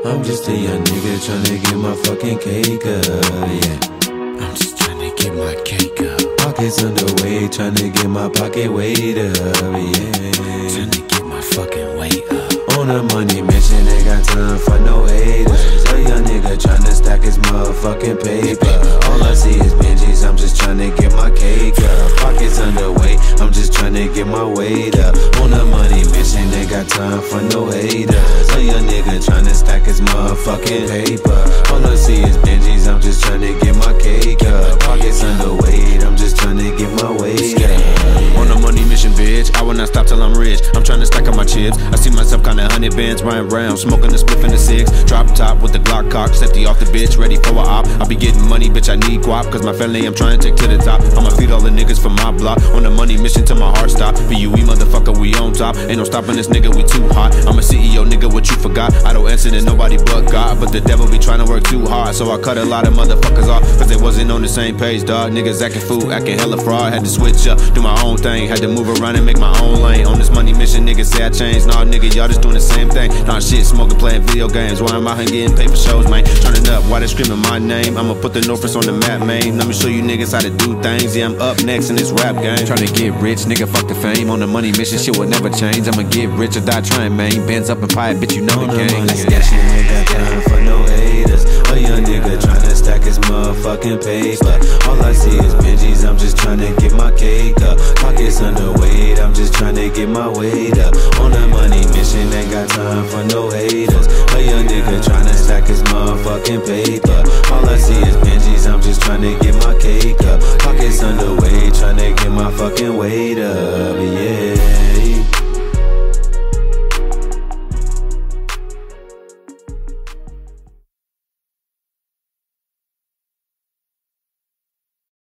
I'm just a young nigga tryna get my fucking cake up, yeah. I'm just tryna get my cake up. Pockets underweight, tryna get my pocket weight up, yeah. Tryna get my fucking weight up. On a money mission, ain't got time for no haters. A young nigga tryna stack his motherfucking paper. All I see is Benjis, I'm just tryna get my cake up. Pockets underweight, I'm just tryna get my weight up. On a money mission, ain't got time for no haters. A young nigga tryna stack his motherfucking paper. All I see is Benjis, I'm just tryna get my cake up. Pockets underweight, I'm just tryna get my weight up. On a money mission, bitch, I will not stop till I'm rich. I'm tryna stack up my chips. I see myself kinda 100 bands, riding round, smoking a spliff in the six. Drop top with the Glock cock, safety off the bitch, ready for a op. I be getting money, bitch, I need guap, cause my family I'm trying to take to the top. I'ma feed all the niggas from my block. On a money mission till my heart stop. For you, we motherfucker, we on top. Ain't no stopping this nigga, we too hot. I'm a CEO, nigga, what you forgot? I don't answer to nobody but God, but the devil be trying to work too hard. So I cut a lot of motherfuckers off, cause they wasn't on the same page, dog. Niggas acting fool, acting hella fraud. Had to switch up, do my own thing. Had to move around and make my own lane. On this money mission, niggas say I changed. Nah, nigga, y'all just doing the same thing. Nah, shit, smoking, playing video games. Why I'm out here getting paper shows, man? Turning up, why they screaming my name? I'ma put the Northwest on the map, man. Let me show you niggas how to do things. Yeah, I'm up next in this rap game. Tryna get rich, nigga, fuck the fame. On the money mission, shit will never change. I'ma get rich or die trying, man. Bands up and pie, bitch, you know the game. Let's get it. Ain't got time for no haters. A young nigga tryna stack his motherfucking paper. All I see is Benjis, I'm just tryna get my cake up. Pockets underweight, I'm just tryna get my weight up. On a money mission, ain't got time for no haters. A young nigga tryna stack his motherfucking paper. All I see is Benjis, I'm just tryna get my cake up. Pockets underweight, tryna get my fucking weight up.